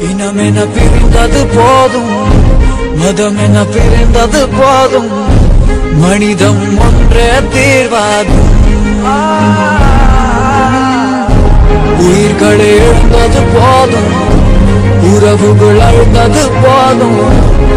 இனமென பிரிந்தது போதும், மதமென பிரிந்தது போதும், மனிதம் ஒன்றே தீர்வாகும். உயிர்களை இழந்தது போதும், உறவுகள் அழுந்தது போதும்,